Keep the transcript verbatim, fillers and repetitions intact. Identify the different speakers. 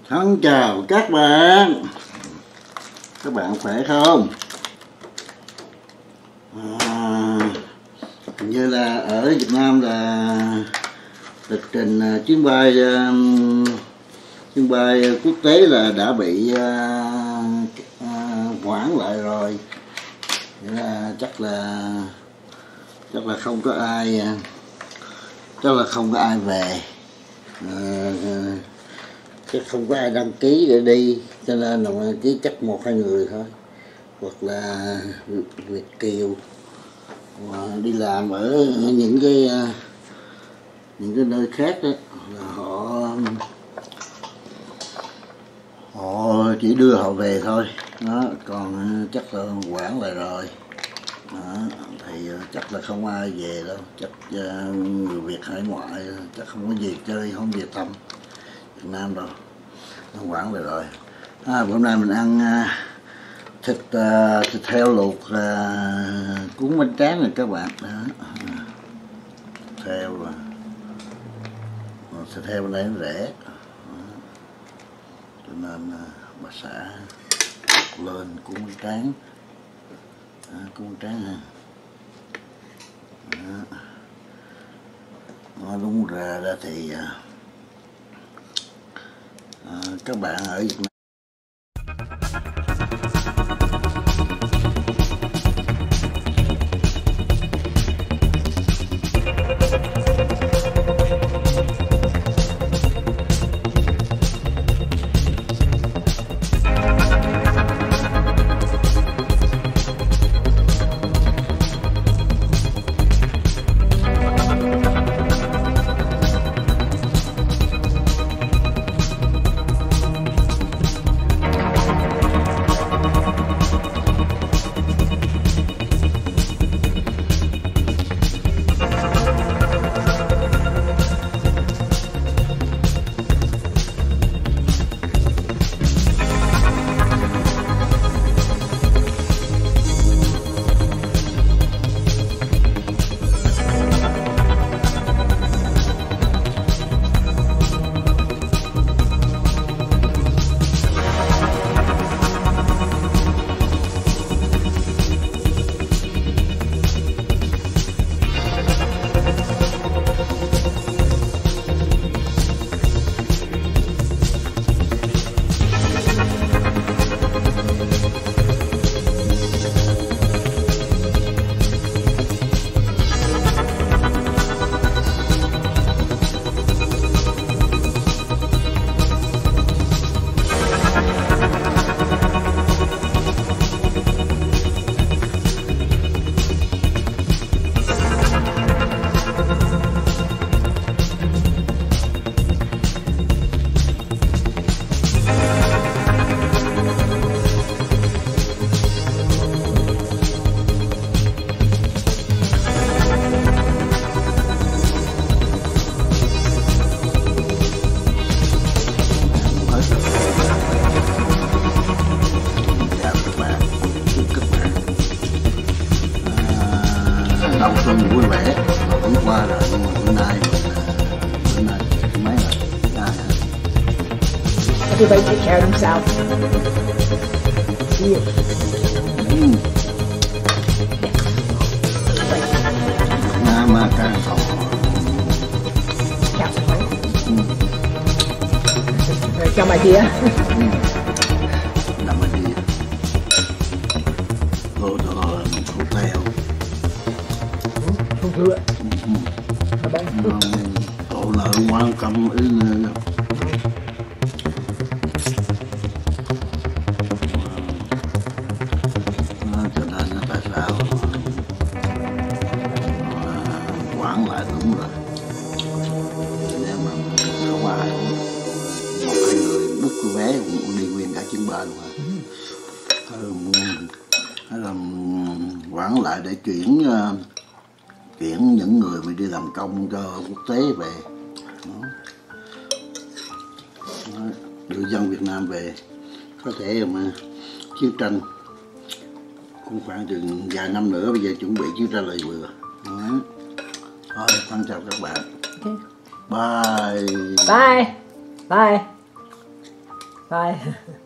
Speaker 1: Thân chào các bạn. Các bạn khỏe không? À, hình như là ở Việt Nam là lịch trình chuyến bay chuyến bay quốc tế là đã bị uh, uh, hoãn lại rồi. Nghĩa là chắc là chắc là không có ai chắc là không có ai về. Uh, chắc không có ai đăng ký để đi, cho nên là đăng ký chắc một hai người thôi, hoặc là Việt kiều mà đi làm ở những cái những cái nơi khác đó, là họ họ chỉ đưa họ về thôi đó, còn chắc là quản lại rồi đó, thì chắc là không ai về đâu, chắc người Việt hải ngoại chắc không có về chơi, không về thăm Việt Nam đâu, không quản lại rồi. À, hôm nay mình ăn uh, thịt uh, thịt heo luộc uh, cuốn bánh tráng rồi các bạn đó. Thịt heo rồi. Thịt heo này nó rẻ đó. Cho nên uh, bà xã lên cuốn bánh tráng, à, cuốn bánh tráng ha. Đó. Nó đúng ra ra thì uh, À, các bạn ở Việt Nam đầu xuân vui vẻ cũng qua rồi, nhưng mà bữa nay bữa nay mấy rồi hả?
Speaker 2: Everybody take care of themselves. See you.
Speaker 1: Mm. Nga ma ca sầu.
Speaker 2: Cho my dear.
Speaker 1: Làm my dear. Cô cho nó là một hút leo.
Speaker 2: Không thưa. Mà bạn.
Speaker 1: Cậu nợ quan tâm ý nữa. Cho nên là tại sao quản lại đúng rồi. Nếu mà không ai, một hai người book vé cũng đi nguyên cả chuyến bay luôn hay là quản lại để chuyển chuyển những người mà đi làm công cho quốc tế về. Đó. Đó. Đưa dân Việt Nam về, có thể mà chiến tranh cũng khoảng chừng vài năm nữa, bây giờ chuẩn bị chiến tranh là vừa. Đó. Thôi, thân chào các bạn.
Speaker 2: Okay.
Speaker 1: Bye.
Speaker 2: Bye. Bye. Bye.